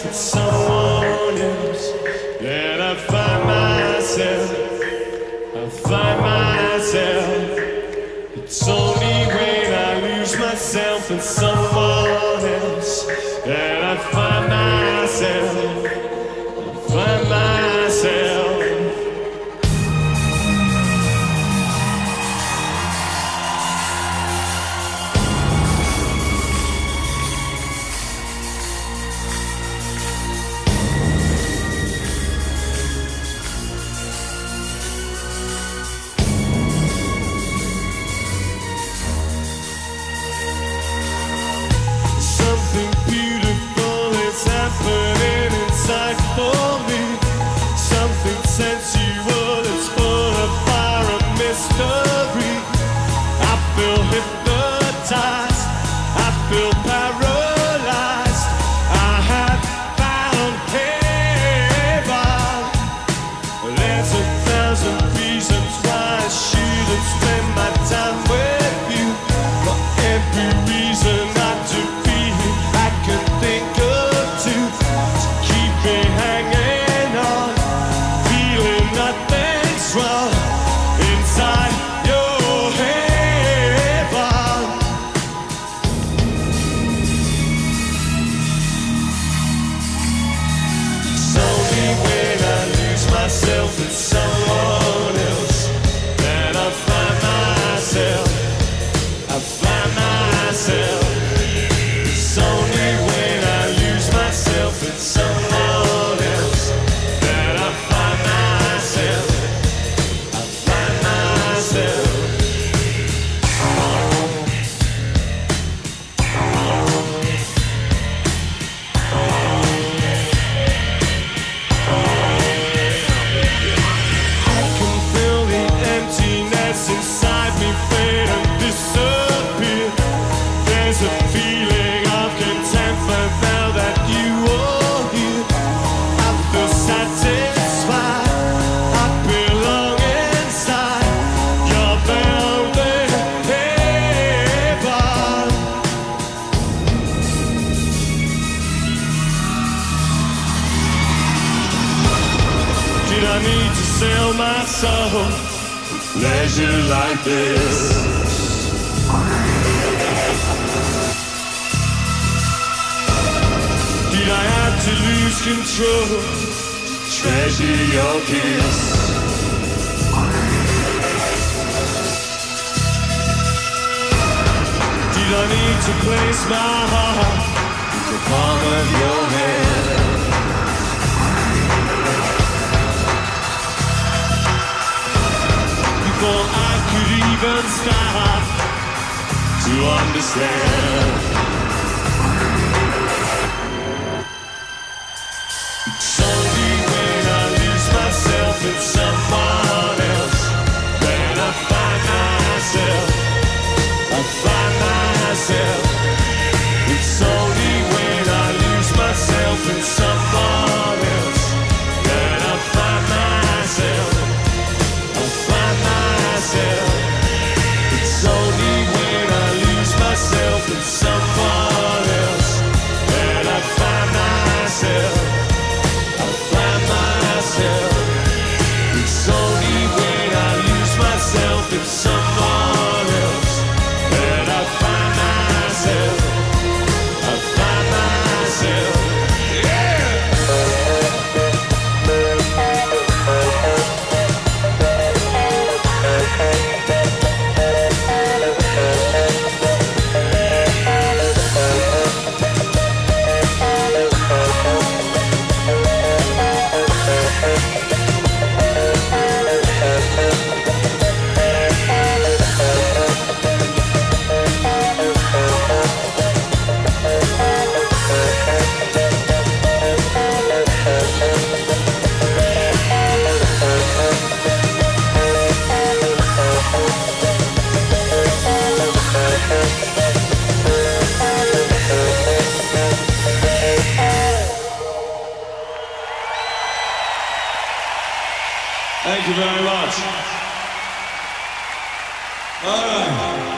myself with someone else. Then I find myself, I find myself. It's only when I lose myself in someone else that I find myself, I find myself. My soul, pleasure like this. Did I have to lose control to treasure your kiss? Did I need to place my heart in the palm of your hand? Before I could even start to understand, it's only when I lose myself in someone else that I find myself, I find myself. It's only when I lose myself in someone else that I find myself. It's only when I lose myself in someone else that I find myself, I find myself. It's only when I lose myself in someone else that I find myself, I find myself. Thank you very much. All right.